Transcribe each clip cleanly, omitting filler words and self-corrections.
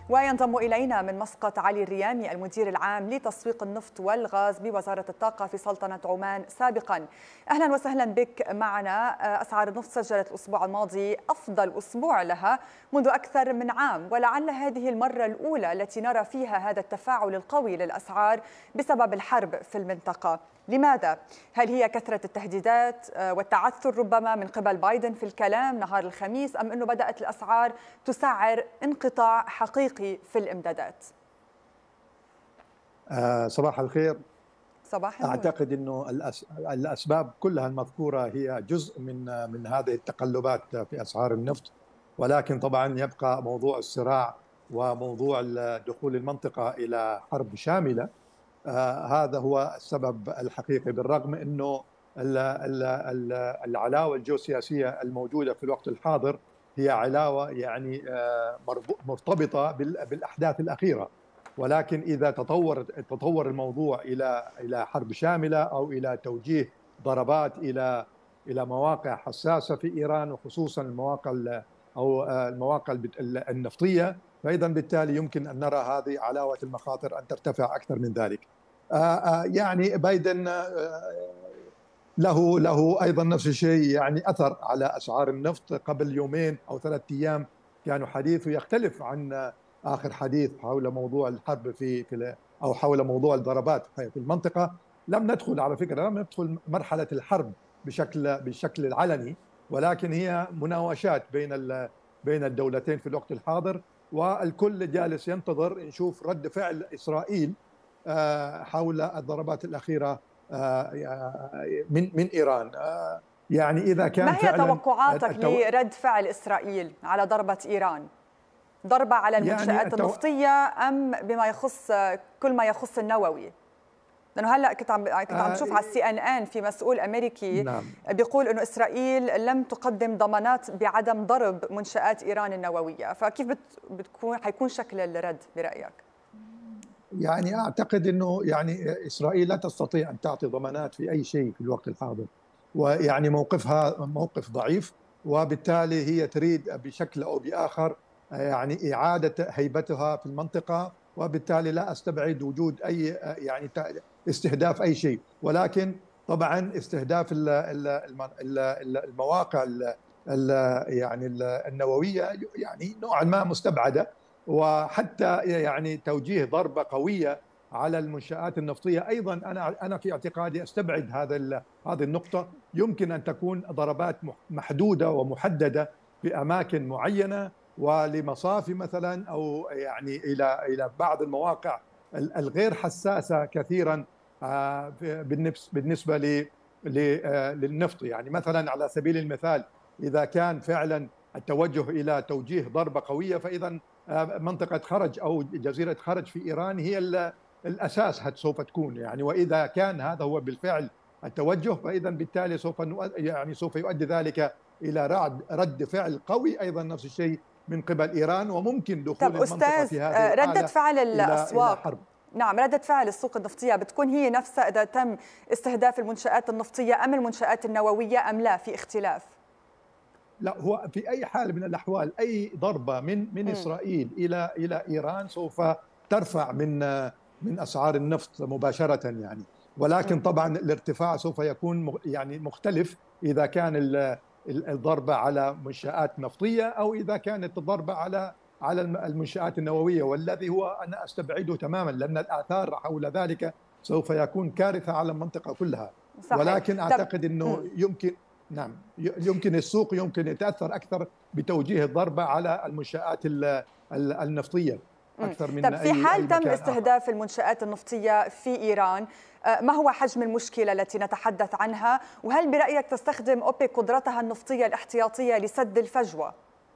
وينضم إلينا من مسقط علي الريامي المدير العام لتسويق النفط والغاز بوزارة الطاقة في سلطنة عمان سابقا. أهلا وسهلا بك معنا. أسعار النفط سجلت الأسبوع الماضي أفضل أسبوع لها منذ أكثر من عام، ولعل هذه المرة الأولى التي نرى فيها هذا التفاعل القوي للأسعار بسبب الحرب في المنطقة. لماذا؟ هل هي كثرة التهديدات والتعثر ربما من قبل بايدن في الكلام نهار الخميس، أم أنه بدأت الأسعار تسعر انقطاع حقيقي في الإمدادات؟ صباح الخير. صباح النور. أعتقد أنه الأسباب كلها المذكورة هي جزء من هذه التقلبات في أسعار النفط، ولكن طبعا يبقى موضوع الصراع وموضوع دخول المنطقة إلى حرب شاملة. هذا هو السبب الحقيقي، بالرغم أنه العلاوة الجيوسياسية الموجودة في الوقت الحاضر هي علاوة يعني مرتبطة بالأحداث الأخيرة، ولكن إذا تطور الموضوع إلى حرب شاملة أو إلى توجيه ضربات إلى مواقع حساسة في إيران، وخصوصا المواقع النفطية، فإذا بالتالي يمكن أن نرى هذه علاوة المخاطر أن ترتفع أكثر من ذلك. يعني بايدن له أيضا نفس الشيء، يعني أثر على أسعار النفط. قبل يومين أو 3 أيام كانوا حديثه يختلف عن آخر حديث حول موضوع الحرب أو حول موضوع الضربات في المنطقة. لم ندخل مرحلة الحرب بالشكل العلني، ولكن هي مناوشات بين الدولتين في الوقت الحاضر، والكل جالس ينتظر نشوف رد فعل إسرائيل حول الضربات الأخيرة من إيران. يعني إذا كان ما هي توقعاتك لرد فعل إسرائيل على ضربة إيران؟ ضربة على المنشآت النفطية أم بما يخص كل ما يخص النووي؟ لأنه هلأ كنت عم شوف على CNN في مسؤول أمريكي نعم. بيقول أنه إسرائيل لم تقدم ضمانات بعدم ضرب منشآت إيران النووية، فكيف حيكون شكل الرد برأيك؟ يعني أعتقد أنه يعني إسرائيل لا تستطيع أن تعطي ضمانات في أي شيء في الوقت الحاضر، ويعني موقفها موقف ضعيف، وبالتالي هي تريد بشكل أو بآخر يعني إعادة هيبتها في المنطقة، وبالتالي لا أستبعد وجود أي يعني استهداف أي شيء. ولكن طبعا استهداف المواقع يعني النووية يعني نوعا ما مستبعدة، وحتى يعني توجيه ضربة قوية على المنشآت النفطية أيضا أنا في اعتقادي أستبعد هذه النقطة. يمكن أن تكون ضربات محدودة ومحددة في أماكن معينة ولمصافي مثلا، أو يعني إلى بعض المواقع الغير حساسة كثيرا بالنسبة للنفط. يعني مثلا على سبيل المثال، إذا كان فعلا التوجه إلى توجيه ضربة قوية، فإذا منطقة خرج أو جزيرة خرج في إيران هي الأساس سوف تكون يعني. وإذا كان هذا هو بالفعل التوجه، فإذا بالتالي سوف يؤدي ذلك إلى رد فعل قوي أيضا نفس الشيء من قبل إيران، وممكن دخول المنطقة في هذه الحالة ردة فعل الأسواق. إلى حرب. نعم، ردة فعل السوق النفطية بتكون هي نفسها إذا تم استهداف المنشآت النفطية أم المنشآت النووية أم لا، في اختلاف؟ لا، هو في أي حال من الأحوال أي ضربة من إسرائيل إلى إيران سوف ترفع من أسعار النفط مباشرة يعني. ولكن طبعا الارتفاع سوف يكون يعني مختلف إذا كان الضربة على منشآت نفطية أو إذا كانت الضربة على المنشآت النووية، والذي هو أنا أستبعده تماما، لأن الآثار حول ذلك سوف يكون كارثة على المنطقة كلها. صحيح. ولكن أعتقد أنه يمكن السوق يمكن يتأثر أكثر بتوجيه الضربة على المنشآت النفطية أكثر من في حال تم استهداف آخر. المنشآت النفطية في إيران، ما هو حجم المشكلة التي نتحدث عنها؟ وهل برأيك تستخدم أوبك قدرتها النفطية الاحتياطية لسد الفجوة؟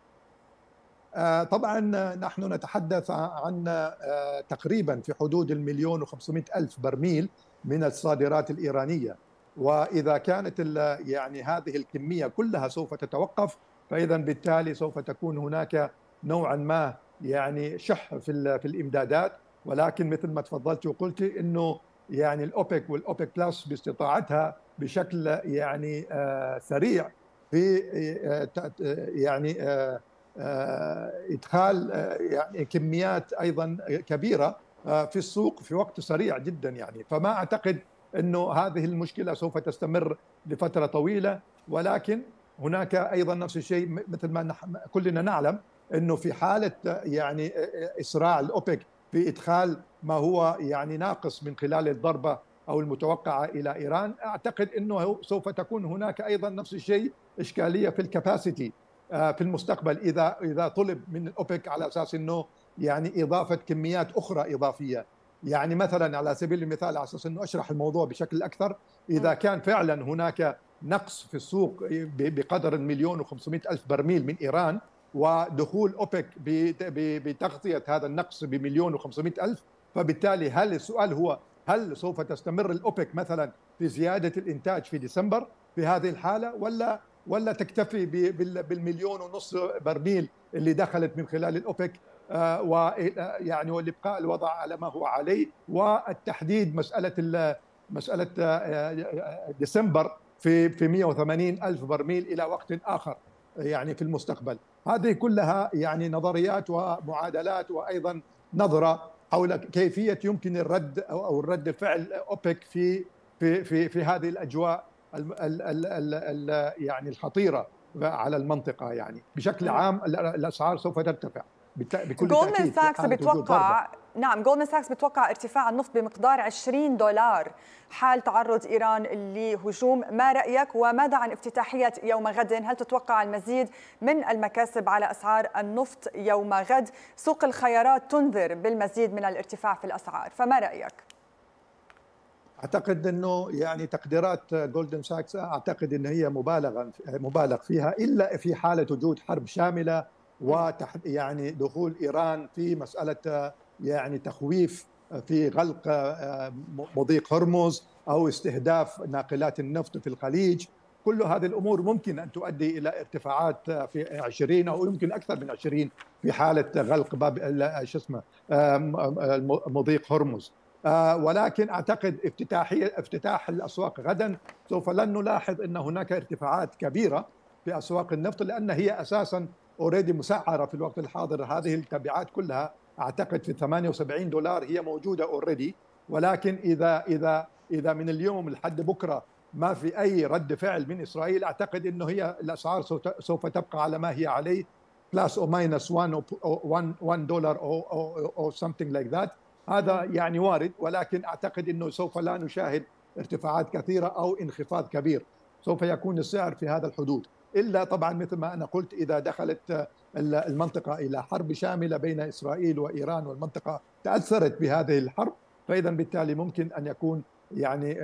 طبعا نحن نتحدث عن تقريبا في حدود 1,500,000 برميل من الصادرات الإيرانية، وإذا كانت يعني هذه الكمية كلها سوف تتوقف، فإذا بالتالي سوف تكون هناك نوعا ما يعني شح في الإمدادات. ولكن مثل ما تفضلت وقلت إنه يعني الأوبك والأوبك بلس باستطاعتها بشكل يعني سريع في يعني ادخال يعني كميات ايضا كبيره في السوق في وقت سريع جدا يعني. فما اعتقد انه هذه المشكله سوف تستمر لفتره طويله، ولكن هناك ايضا نفس الشيء مثل ما كلنا نعلم انه في حاله يعني اسراع الاوبك في ادخال ما هو يعني ناقص من خلال الضربه او المتوقعه الى ايران، اعتقد انه سوف تكون هناك ايضا نفس الشيء اشكاليه في الكباسيتي في المستقبل اذا طلب من الاوبك على اساس انه يعني اضافه كميات اخرى اضافيه. يعني مثلا على سبيل المثال، على اساس انه اشرح الموضوع بشكل اكثر، اذا كان فعلا هناك نقص في السوق بقدر 1,500,000 برميل من ايران، ودخول اوبك بتغطيه هذا النقص ب1,500,000، فبالتالي هل السؤال هو هل سوف تستمر الاوبك مثلا في زياده الانتاج في ديسمبر في هذه الحاله، ولا تكتفي بالمليون ونص برميل اللي دخلت من خلال الاوبك، ويعني والابقاء الوضع على ما هو عليه، والتحديد مساله ديسمبر في 180 ألف برميل إلى وقت آخر يعني في المستقبل. هذه كلها يعني نظريات ومعادلات، وأيضا نظرة حول كيفية يمكن الرد أو الرد فعل أوبك في هذه الأجواء يعني الخطيرة على المنطقة. يعني بشكل عام الأسعار سوف ترتفع بكل جولدمان تأكيد في ساكس حالة وجود ضربة. نعم، جولدمان ساكس بتوقع ارتفاع النفط بمقدار $20 حال تعرض إيران لهجوم. ما رأيك وماذا عن افتتاحية يوم غد؟ هل تتوقع المزيد من المكاسب على أسعار النفط يوم غد؟ سوق الخيارات تنذر بالمزيد من الارتفاع في الأسعار، فما رأيك؟ اعتقد انه يعني تقديرات جولدن ساكس اعتقد ان هي مبالغ فيها، الا في حاله وجود حرب شامله يعني دخول ايران في مساله يعني تخويف في غلق مضيق هرمز او استهداف ناقلات النفط في الخليج. كل هذه الامور ممكن ان تؤدي الى ارتفاعات في 20 او يمكن اكثر من 20 في حاله غلق باب شو اسمه مضيق هرمز. ولكن اعتقد افتتاح الاسواق غدا سوف لن نلاحظ ان هناك ارتفاعات كبيره في اسواق النفط، لان هي اساسا اوريدي مسعره في الوقت الحاضر. هذه التبعات كلها اعتقد في $78 هي موجوده اوريدي، ولكن اذا من اليوم لحد بكره ما في اي رد فعل من اسرائيل، اعتقد انه هي الاسعار سوف تبقى على ما هي عليه، بلس او ماينس $1 او something like that. هذا يعني وارد، ولكن اعتقد انه سوف لا نشاهد ارتفاعات كثيره او انخفاض كبير. سوف يكون السعر في هذا الحدود، الا طبعا مثل ما انا قلت اذا دخلت المنطقه الى حرب شامله بين اسرائيل وايران، والمنطقه تاثرت بهذه الحرب، فاذا بالتالي ممكن ان يكون يعني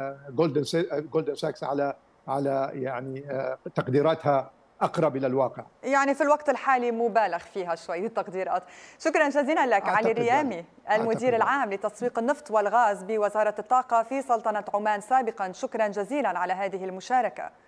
جولدن ساكس على يعني تقديراتها أقرب إلى الواقع. يعني في الوقت الحالي مبالغ فيها شوي التقديرات. شكرا جزيلا لك علي ريامي، المدير العام لتسويق النفط والغاز بوزارة الطاقة في سلطنة عمان سابقا. شكرا جزيلا على هذه المشاركة.